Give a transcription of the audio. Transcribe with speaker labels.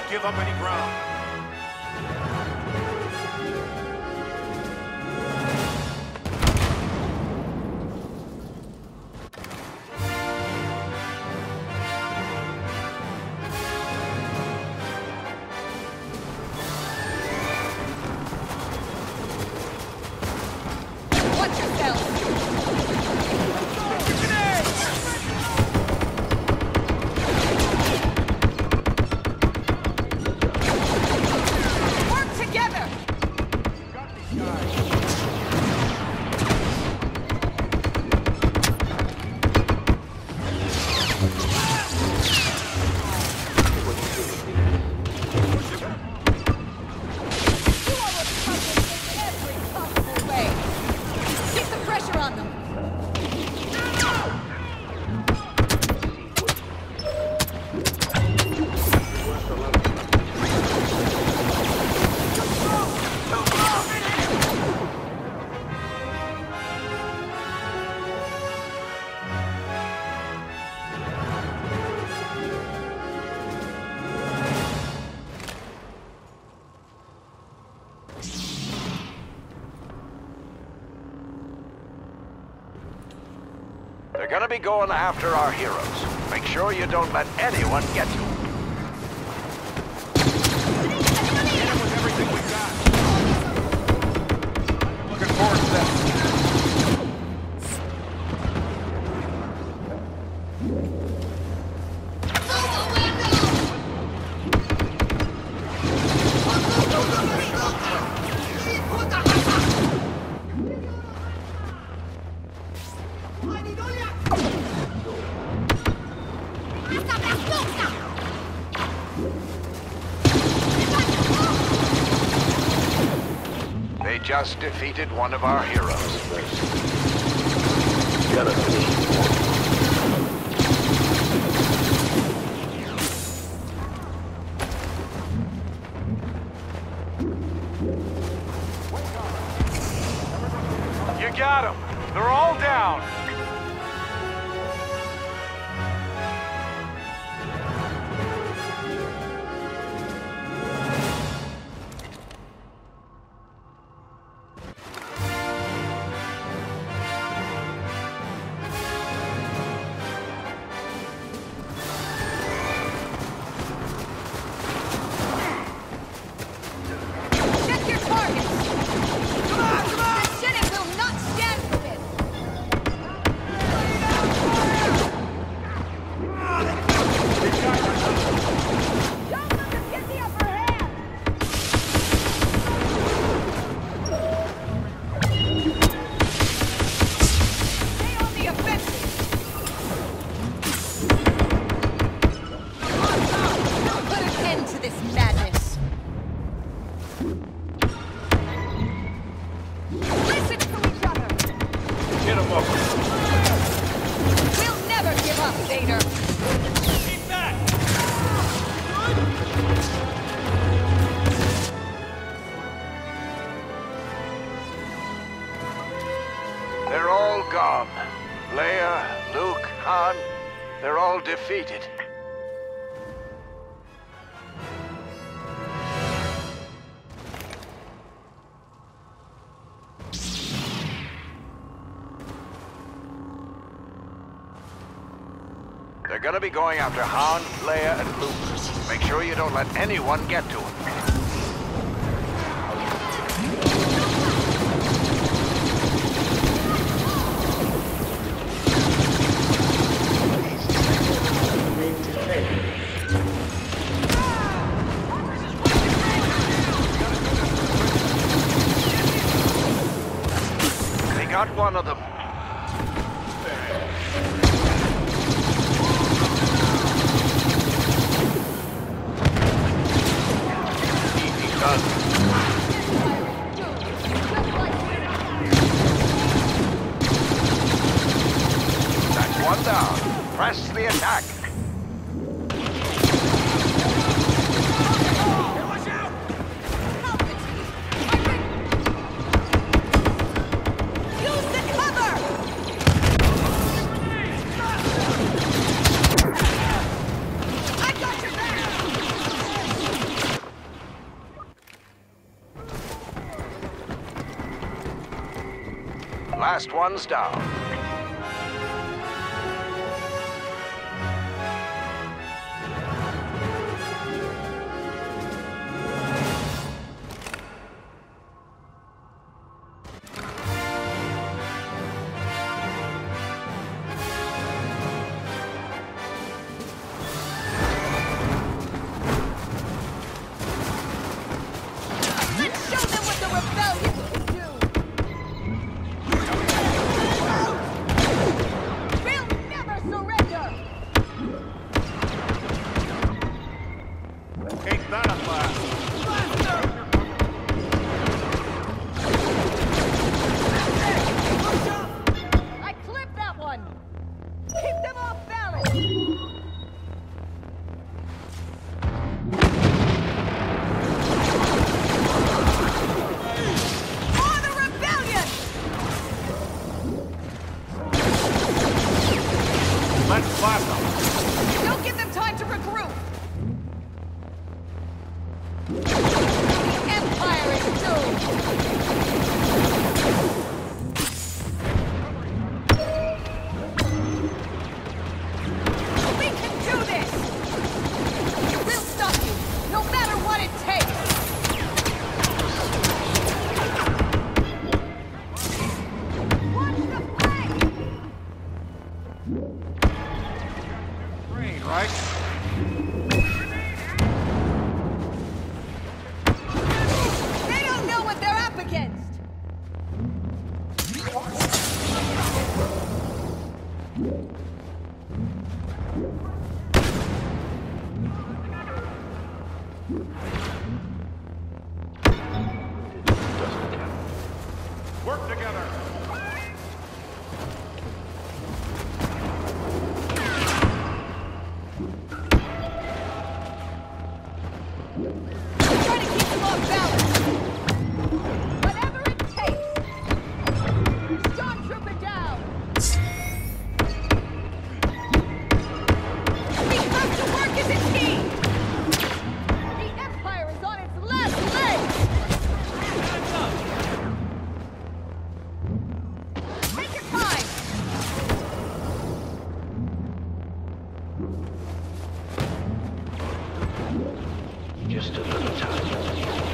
Speaker 1: Don't give up any ground.
Speaker 2: They're gonna be going after our heroes. Make sure you don't let anyone get to them.
Speaker 1: Hit him with everything we got. Looking forward to that.
Speaker 2: They just defeated one of our heroes.
Speaker 1: You got them. They're all down.
Speaker 2: They're all gone. Leia, Luke, Han, they're all defeated. They're gonna be going after Han, Leia, and Luke. Make sure you don't let anyone get to them. They got one of them. That's one down. Press the attack. Last one's down.
Speaker 3: Let's show them what the rebellion can do! We'll never surrender!
Speaker 1: Ain't that a blast?
Speaker 3: I clipped that one! Keep them off balance! For the rebellion!
Speaker 1: Let's blast them.
Speaker 3: Don't give them time to regroup! The Empire is doomed! We can do this! We'll stop you, no matter what it takes! Watch the flank!
Speaker 1: Green, right?
Speaker 3: They don't know what they're up against!
Speaker 1: Work together.
Speaker 3: Try to keep them off balance! Whatever it takes! Stormtrooper down! We have to work as a team! The Empire is on its last legs! Take your time!
Speaker 2: Just a little time.